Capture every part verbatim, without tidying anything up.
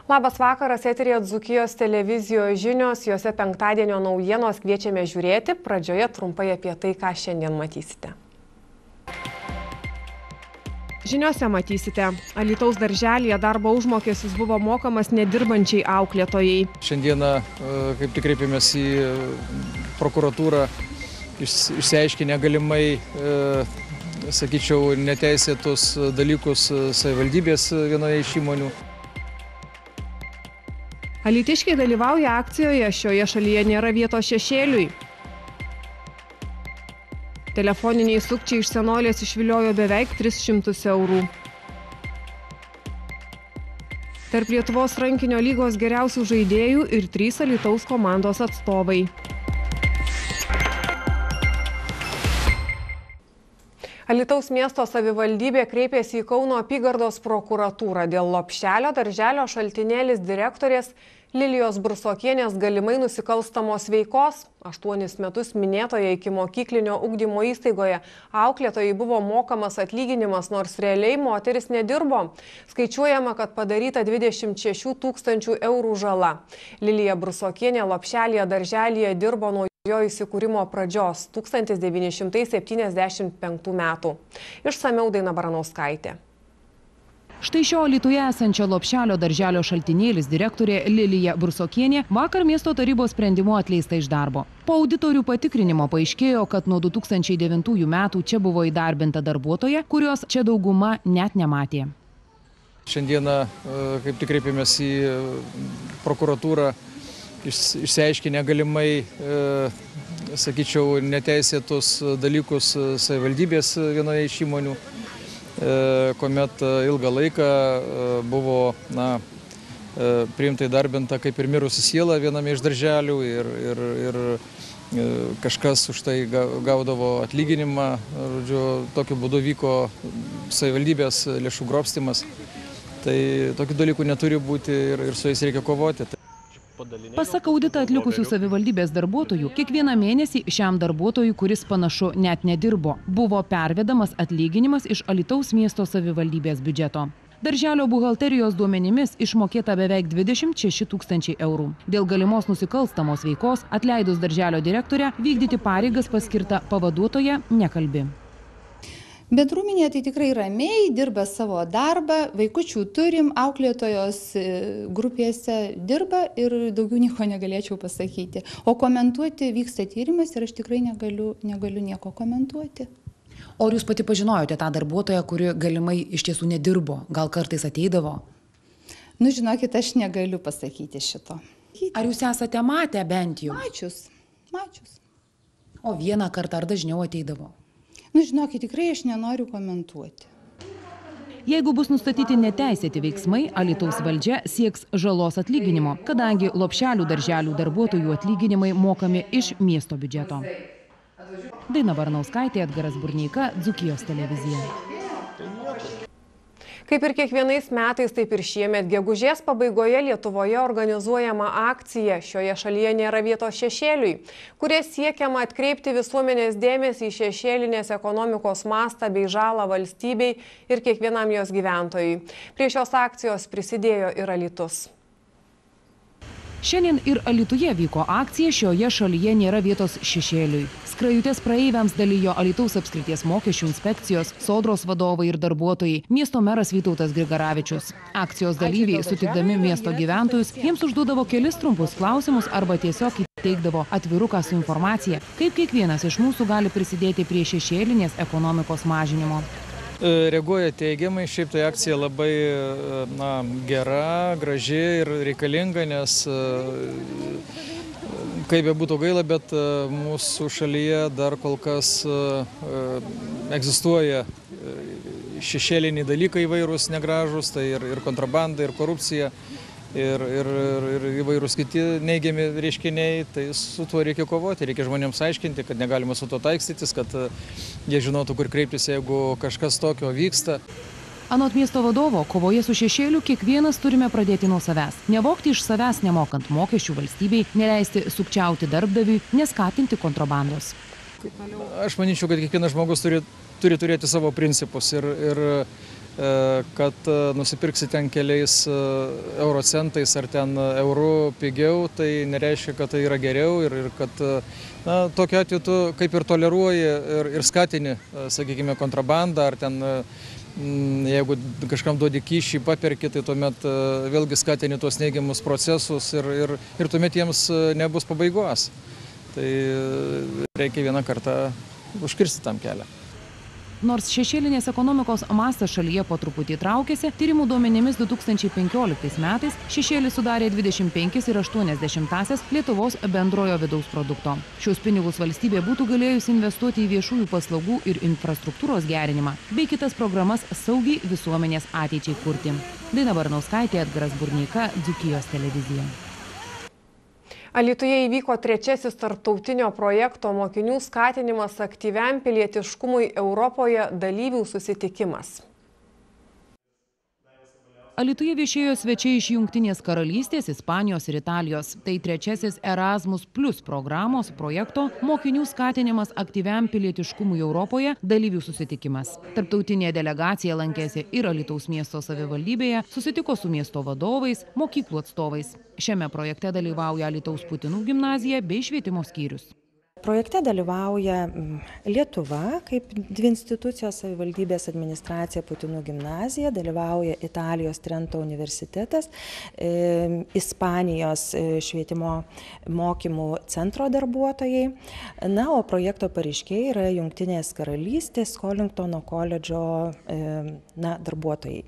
Labas vakaras, eteryje Dzūkijos televizijos žinios, juose penktadienio naujienos kviečiame žiūrėti. Pradžioje trumpai apie tai, ką šiandien matysite. Žiniose matysite, Alytaus darželyje darbo užmokestis buvo mokamas nedirbančiai auklėtojai. Šiandieną kaip tik kreipėmės į prokuratūrą, išsiaiškinę galimai, sakyčiau, neteisėtus dalykus savivaldybės vienoje iš įmonių. Alytiškiai dalyvauja akcijoje, šioje šalyje nėra vietos šešėliui. Telefoniniai sukčiai iš Senolės išviliojo beveik tris šimtus eurų. Tarp Lietuvos rankinio lygos geriausių žaidėjų ir trys Alytaus komandos atstovai. Alytaus miesto savivaldybė kreipėsi į Kauno apygardos prokuratūrą dėl Lopšelio darželio Šaltinėlis direktorės Lilijos Brusokienės galimai nusikalstamos veikos. Aštuonis metus minėtoje ikimokyklinio ugdymo įstaigoje auklėtojai buvo mokamas atlyginimas, nors realiai moteris nedirbo. Skaičiuojama, kad padaryta dvidešimt šešių tūkstančių eurų žala. Lilija Brusokienė Lopšelyje darželyje dirbo nuo jo įsikūrimo pradžios tūkstantis devyni šimtai septyniasdešimt penktų metų. Išsamiau Daina Baranauskaitė. Štai šio Alytuje esančio Lopšelio darželio Šaltinėlis direktorė Lilija Brusokienė vakar miesto tarybos sprendimu atleista iš darbo. Po auditorių patikrinimo paaiškėjo, kad nuo du tūkstančiai devintųjų metų čia buvo įdarbinta darbuotoja, kurios čia dauguma net nematė. Šiandieną kaip tik kreipėmės į prokuratūrą, išsiaiškinę galimai, sakyčiau, neteisėtus dalykus savivaldybės vienoje iš įmonių, kuomet ilgą laiką buvo na, priimta įdarbinta kaip ir mirusi siela viename iš darželių ir, ir, ir kažkas už tai gaudavo atlyginimą. Žodžiu, tokiu būdu vyko savivaldybės lėšų grobstymas. Tai tokių dalykų neturi būti ir, ir su jais reikia kovoti. Pasak auditą atlikusių savivaldybės darbuotojų, kiekvieną mėnesį šiam darbuotojui, kuris panašu net nedirbo, buvo pervedamas atlyginimas iš Alytaus miesto savivaldybės biudžeto. Darželio buhalterijos duomenimis išmokėta beveik dvidešimt šeši tūkstančiai eurų. Dėl galimos nusikalstamos veikos, atleidus darželio direktorę, vykdyti pareigas paskirta pavaduotoja nekalbi. Bendruomenė tai tikrai ramiai, dirba savo darbą, vaikučių turim, auklėtojos grupėse dirba ir daugiau nieko negalėčiau pasakyti. O komentuoti vyksta tyrimas ir aš tikrai negaliu, negaliu nieko komentuoti. O ar jūs pati pažinojote tą darbuotoją, kuri galimai iš tiesų nedirbo, gal kartais ateidavo? Nu, žinokit, aš negaliu pasakyti šito. Ar jūs esate matę bent jau? Mačius, mačius. O vieną kartą ar dažniau ateidavo? Nu, žinokit, tikrai aš nenoriu komentuoti. Jeigu bus nustatyti neteisėti veiksmai, Alytaus valdžia sieks žalos atlyginimo, kadangi Lopšelių darželių darbuotojų atlyginimai mokami iš miesto biudžeto. Daina Baranauskaitė, Edgaras Burneika, Dzūkijos televizija. Kaip ir kiekvienais metais, taip ir šiemet gegužės pabaigoje Lietuvoje organizuojama akcija "Šioje šalyje nėra vietos šešėliui", kuria siekiama atkreipti visuomenės dėmesį į šešėlinės ekonomikos mastą bei žalą valstybei ir kiekvienam jos gyventojui. Prie šios akcijos prisidėjo ir Alytus. Šiandien ir Alytuje vyko akcija "Šioje šalyje nėra vietos šešėliui". Skrajutės praeiviams dalijo Alytaus apskrities mokesčių inspekcijos, sodros vadovai ir darbuotojai, miesto meras Vytautas Grigaravičius. Akcijos dalyviai, sutikdami miesto gyventojus, jiems užduodavo kelis trumpus klausimus arba tiesiog įteikdavo atviruką su informacija, kaip kiekvienas iš mūsų gali prisidėti prie šešėlinės ekonomikos mažinimo. Reaguoja teigiamai, šiaip tai akcija labai na, gera, graži ir reikalinga, nes kaip be būtų gaila, bet mūsų šalyje dar kol kas egzistuoja šešėliniai dalykai įvairūs negražūs, tai ir, ir kontrabanda, ir korupcija, ir, ir, ir įvairūs kiti neigiami reiškiniai, tai su tuo reikia kovoti, reikia žmonėms aiškinti, kad negalima su to taikstytis, kad jie žinotų, kur kreiptis, jeigu kažkas tokio vyksta. Anot miesto vadovo, kovoje su šešėliu kiekvienas turime pradėti nuo savęs. Nevogti iš savęs nemokant mokesčių valstybei, neleisti sukčiauti darbdaviui, neskatinti kontrabandos. Aš manyčiau, kad kiekvienas žmogus turi, turi turėti savo principus ir, ir kad nusipirksi ten keliais euro centais ar ten eurų pigiau, tai nereiškia, kad tai yra geriau ir, ir kad na, tokiu atveju tu kaip ir toleruoji ir, ir skatini, sakykime, kontrabandą ar ten jeigu kažkam duodi kyšį, paperki, tai tuomet vėlgi skatini tuos neigiamus procesus ir, ir, ir tuomet jiems nebus pabaigos. Tai reikia vieną kartą užkirsti tam kelią. Nors šešėlinės ekonomikos mastas šalyje po truputį traukėsi, tyrimų duomenimis du tūkstančiai penkioliktais metais šešėlis sudarė dvidešimt penkis ir aštuonias dešimtąsias Lietuvos bendrojo vidaus produkto. Šios pinigus valstybė būtų galėjusi investuoti į viešųjų paslaugų ir infrastruktūros gerinimą, bei kitas programas saugiai visuomenės ateičiai kurti. Daina Baranauskaitė, Edgaras Burneika, Dzūkijos televizija. Alytuje įvyko trečiasis tarptautinio projekto mokinių skatinimas aktyviam pilietiškumui Europoje dalyvių susitikimas. Alytuje viešėjo svečiai iš Jungtinės karalystės, Ispanijos ir Italijos. Tai trečiasis Erasmus Plus programos projekto mokinių skatinimas aktyviam pilietiškumui Europoje dalyvių susitikimas. Tarptautinė delegacija lankėsi ir Alytaus miesto savivaldybėje, susitiko su miesto vadovais, mokyklų atstovais. Šiame projekte dalyvauja Alytaus Putinų gimnazija bei švietimo skyrius. Projekte dalyvauja Lietuva kaip dvi institucijos, savivaldybės administracija, Putinų gimnazija, dalyvauja Italijos Trento universitetas, e, Ispanijos švietimo mokymų centro darbuotojai, na, o projekto pareiškėjai yra Jungtinės karalystės Kolingtono koledžo e, na, darbuotojai.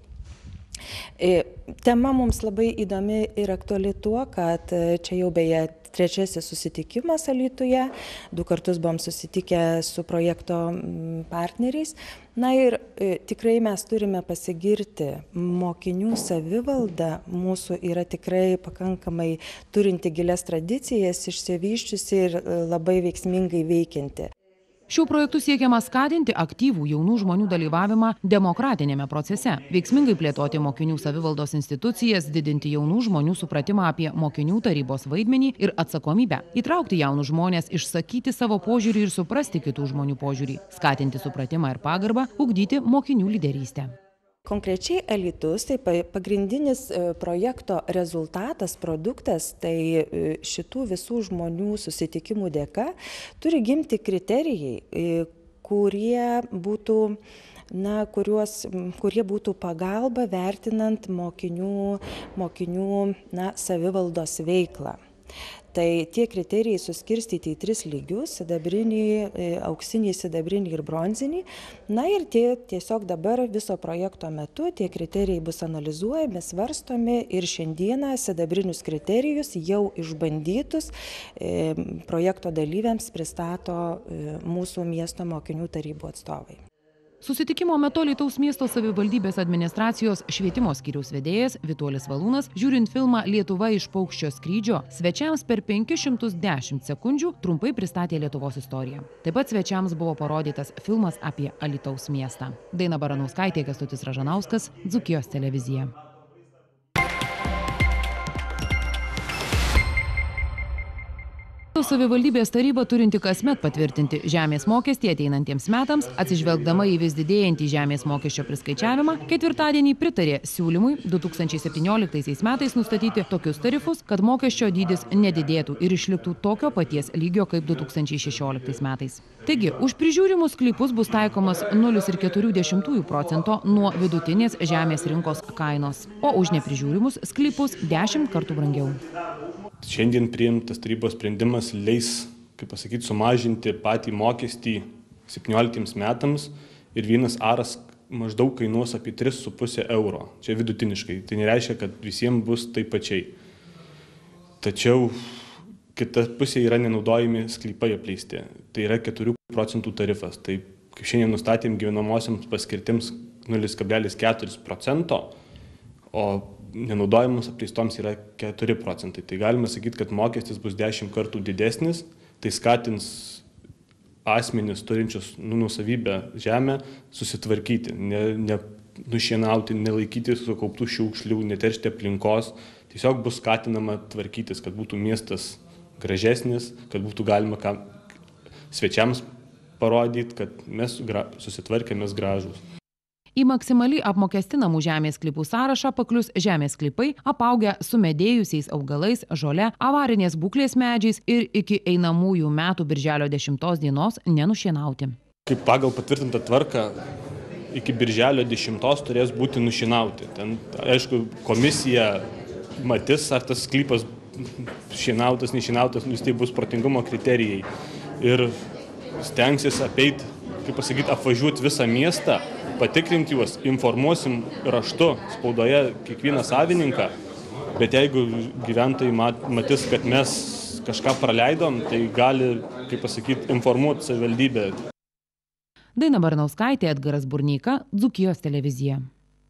Tema mums labai įdomi ir aktuali tuo, kad čia jau beje trečiasis susitikimas Alytuje, du kartus buvom susitikę su projekto partneriais. Na ir tikrai mes turime pasigirti, mokinių savivalda mūsų yra tikrai pakankamai turinti gilias tradicijas, išsivysčiusi ir labai veiksmingai veikianti. Šiuo projektu siekiama skatinti aktyvų jaunų žmonių dalyvavimą demokratinėme procese, veiksmingai plėtoti mokinių savivaldos institucijas, didinti jaunų žmonių supratimą apie mokinių tarybos vaidmenį ir atsakomybę, įtraukti jaunus žmonės, išsakyti savo požiūrį ir suprasti kitų žmonių požiūrį, skatinti supratimą ir pagarbą, ugdyti mokinių lyderystę. Konkrečiai Alytus, tai pagrindinis projekto rezultatas, produktas, tai šitų visų žmonių susitikimų dėka turi gimti kriterijai, kurie būtų, na, kuriuos, kurie būtų pagalba vertinant mokinių, mokinių na, savivaldos veiklą. Tai tie kriterijai suskirstyti į tris lygius - sidabrinį, auksinį, sidabrinį ir bronzinį. Na ir tie, tiesiog dabar viso projekto metu tie kriterijai bus analizuojami, svarstomi ir šiandieną sidabrinius kriterijus jau išbandytus e, projekto dalyviams pristato e, mūsų miesto mokinių tarybų atstovai. Susitikimo metu Alytaus miesto savivaldybės administracijos švietimo skyriaus vedėjas Vituolis Valūnas, žiūrint filmą Lietuva iš paukščio skrydžio, svečiams per penkis šimtus dešimt sekundžių trumpai pristatė Lietuvos istoriją. Taip pat svečiams buvo parodytas filmas apie Alytaus miestą. Daina Baranauskaitė, Kęstutis Ražanauskas, Dzūkijos televizija. Savivaldybės taryba turinti kasmet patvirtinti žemės mokestį ateinantiems metams, atsižvelgdama į vis didėjantį žemės mokesčio priskaičiavimą, ketvirtadienį pritarė siūlymui du tūkstančiai septynioliktaisiais metais nustatyti tokius tarifus, kad mokesčio dydis nedidėtų ir išliktų tokio paties lygio kaip du tūkstančiai šešioliktais metais. Taigi, už prižiūrimus sklypus bus taikomas nulis ir keturių dešimtųjų procento nuo vidutinės žemės rinkos kainos, o už neprižiūrimus sklypus dešimt kartų brangiau. Šiandien priimtas tarybos sprendimas leis, kaip pasakyti, sumažinti patį mokestį septynioliktiems metams ir vienas aras maždaug kainuos apie tris su puse euro. Čia vidutiniškai. Tai nereiškia, kad visiems bus taip pačiai. Tačiau kita pusė yra nenaudojami sklypai apleisti. Tai yra keturių procentų tarifas. Tai kaip šiandien nustatėm gyvenamosiams paskirtims nulis kablelis keturi procento, o nenaudojimus apleistoms yra keturi procentai. Tai galima sakyti, kad mokestis bus dešimt kartų didesnis, tai skatins asmenis turinčius nuosavybę žemę susitvarkyti, ne, ne nušienauti, nelaikyti sukauptų šiukšlių, neteršti aplinkos. Tiesiog bus skatinama tvarkytis, kad būtų miestas gražesnis, kad būtų galima kam, svečiams parodyti, kad mes gra, susitvarkėmės gražūs. Į maksimaliai apmokestinamų žemės sklypų sąrašą paklius žemės sklypai, apaugę sumedėjusiais augalais, žole, avarinės būklės medžiais ir iki einamųjų metų birželio dešimtos dienos nenušienauti. Kaip pagal patvirtintą tvarką, iki birželio dešimtos turės būti nušienauti. Ten, aišku, komisija matys, ar tas sklypas šienautas, nešienautas, vis tai bus protingumo kriterijai. Ir stengsis apeit, kaip pasakyti, apvažiuoti visą miestą, patikrinti juos, informuosim raštu spaudoje kiekvieną savininką, bet jeigu gyventojai matys, kad mes kažką praleidom, tai gali, kaip pasakyti, informuoti savivaldybę. Daina Baranauskaitė, Edgaras Burneika, Dzūkijos televizija.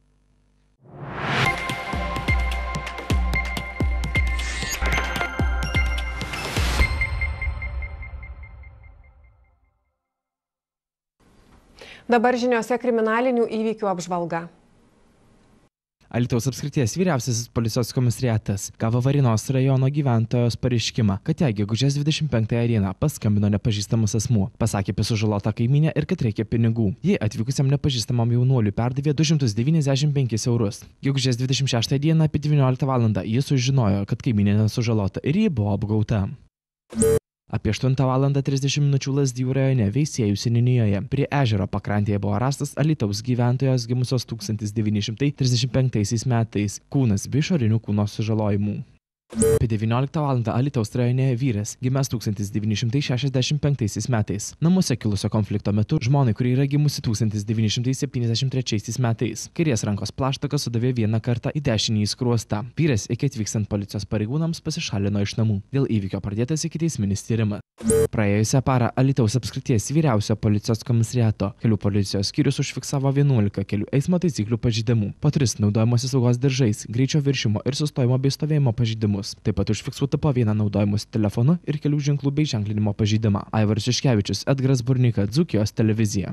Dabar žiniose kriminalinių įvykių apžvalga. Alytaus apskrities vyriausiasis policijos komisariatas gavo Varinos rajono gyventojos pareiškimą, kad jai gegužės dvidešimt penktąją dieną paskambino nepažįstamas asmuo, pasakė apie sužalotą kaimynę ir kad reikia pinigų. Ji atvykusiam nepažįstamam jaunuoliui perdavė du šimtus devyniasdešimt penkis eurus. Gegužės dvidešimt šeštąją dieną apie devynioliktą valandą ji sužinojo, kad kaimynė nesužalota ir ji buvo apgauta. Apie aštuntą valandą trisdešimt minučių Lazdijų rajone Veisiejų seniūnijoje prie ežero pakrantėje buvo rastas Alytaus gyventojos gimusios tūkstantis devyni šimtai trisdešimt penktaisiais metais kūnas be išorinių kūno sužalojimų. Apie devynioliktą valandą Alytaus rajone vyras, gimęs tūkstantis devyni šimtai šešiasdešimt penktaisiais metais, namuose kilusio konflikto metu žmonai, kuri yra gimusi tūkstantis devyni šimtai septyniasdešimt trečiaisiais metais, kairės rankos plaštaką sudavė vieną kartą į dešinį skruostą. Vyras iki atvykstant policijos pareigūnams pasišalino iš namų. Dėl įvykio pradėtas ikiteisminis tyrimas. Praėjusią parą Alytaus apskrities vyriausio policijos komisariato kelių policijos skyrius užfiksavo vienuolika kelių eismo taisyklių pažeidimų, po tris naudojimosi saugos diržais, greičio viršimo ir sustojimo bei stovėjimo pažeidimus. Taip pat užfiksuota po vieną naudojimosi telefonu ir kelių ženklų bei ženklinimo pažeidimą. Aivaras Šiškevičius, Edgaras Burneika, Dzūkijos televizija.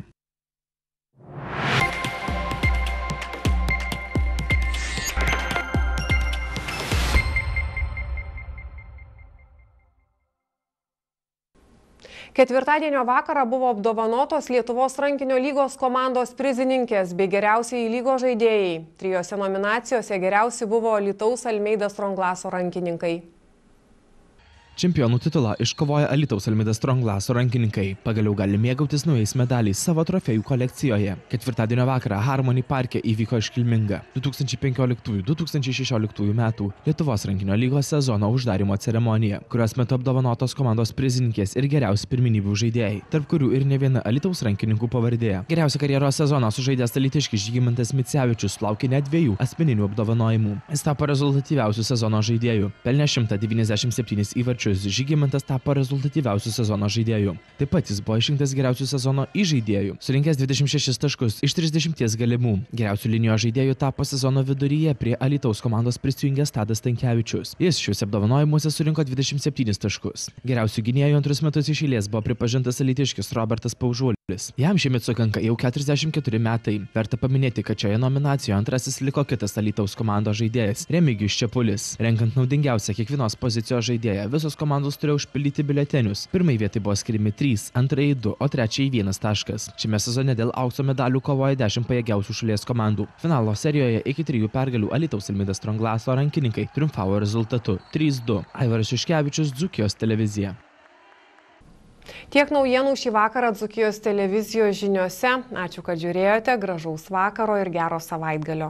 Ketvirtadienio vakarą buvo apdovanotos Lietuvos rankinio lygos komandos prizininkės bei geriausiai lygos žaidėjai. Trijose nominacijose geriausi buvo Alytaus Almeida Stronglaso rankininkai. Čempionų titulą iškovoja Alytaus Almeida Stronglaso rankininkai. Pagaliau gali mėgautis naujais medaliais savo trofėjų kolekcijoje. Ketvirtadienio vakarą Harmony parke įvyko iškilminga du tūkstančiai penkioliktųjų - du tūkstančiai šešioliktųjų metų Lietuvos rankinio lygos sezono uždarymo ceremonija, kurios metu apdovanotos komandos prizininkės ir geriausi pirmenybių žaidėjai, tarp kurių ir ne viena Alytaus rankininkų pavardė. Geriausią karjeros sezoną sužaidęs alytiškis Žygimantas Micevičius sulaukė net dviejų asmeninių apdovanojimų. Jis tapo rezultatyviausiu sezono žaidėju, pelnė šimtą devyniasdešimt septynis įvarčius. Žygimantas tapo rezultatyviausiu sezono žaidėju. Taip pat jis buvo išrinktas geriausiu sezono įžaidėju, surinkęs dvidešimt šešis taškus iš trisdešimties galimų. Geriausiu linijos žaidėju tapo sezono viduryje prie Alytaus komandos prisijungęs Tadas Stankevičius. Jis šiuose apdovanojimuose surinko dvidešimt septynis taškus. Geriausiu gynėju antrus metus iš eilės buvo pripažintas alytiškis Robertas Paužuolis. Jam šiemet sukanka jau keturiasdešimt keturi metai. Verta paminėti, kad šioje nominacijoje antrasis liko kitas Alytaus komandos žaidėjas Remigijus Čepulis. Renkant naudingiausią kiekvienos pozicijos žaidėją, visos komandos turėjo užpildyti biuletenius. Pirmai vietai buvo skiriami trys, antrai du, o trečiai vienas taškas. Šiame sezone dėl aukso medalių kovoja dešimt pajėgiausių šalies komandų. Finalo serijoje iki trijų pergalių Alytaus Almeida Stronglaso rankininkai triumfavo rezultatu trys du. Aivaras Šiškevičius, Dzūkijos televizija. Tiek naujienų šį vakarą Dzūkijos televizijos žiniose. Ačiū, kad žiūrėjote, gražaus vakaro ir gero savaitgalio.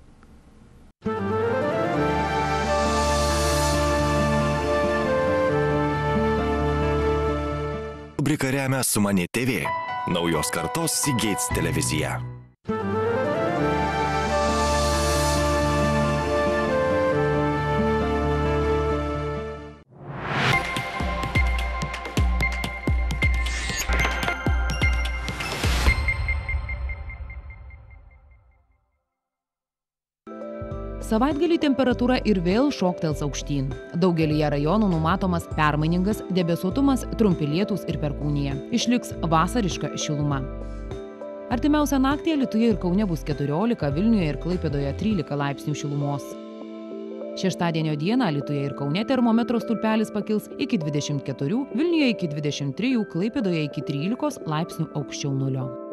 Rubrika remia Sumani T V, naujos kartos Seagates televizija. Savaitgalį temperatūra ir vėl šoktels aukštyn. Daugelyje rajonų numatomas permainingas debesuotumas, trumpi lietūs ir perkūnija. Išliks vasariška šiluma. Artimiausią naktį Alytuje ir Kaune bus keturiolika, Vilniuje ir Klaipėdoje trylika laipsnių šilumos. Šeštadienio dieną Alytuje ir Kaune termometro stulpelis pakils iki dvidešimt keturių, Vilniuje iki dvidešimt trijų, Klaipėdoje iki trylikos laipsnių aukščiau nulio.